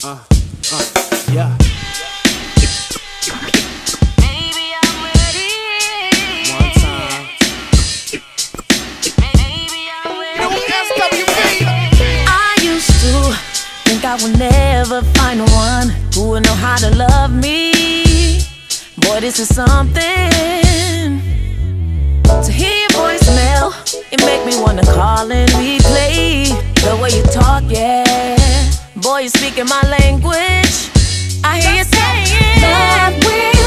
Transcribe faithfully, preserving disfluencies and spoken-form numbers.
Uh, uh, yeah. Baby, I'm ready. One time. Baby, I'm ready. S W V. I used to think I would never find one who would know how to love me. Boy, this is something. To hear your voicemail, it make me wanna call and replay the way you talk, yeah. Boy, you speaking my language. I hear you saying, love with